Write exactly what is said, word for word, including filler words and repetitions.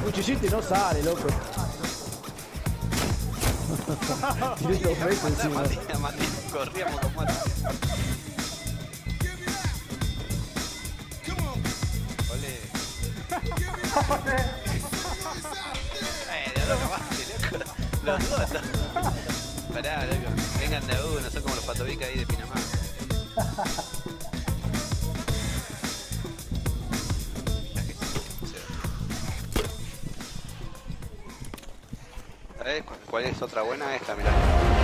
Cuchillito y no sale, loco. Tiré dos veces encima. Matías, Matías, corríamos como antes. Ole. Eh, de loco, loco. Los dos. Pará, loco. Vengan de a uno, son como los patobicas ahí de Pinamar. ¿Sabes cuál es otra buena? Esta, mirá.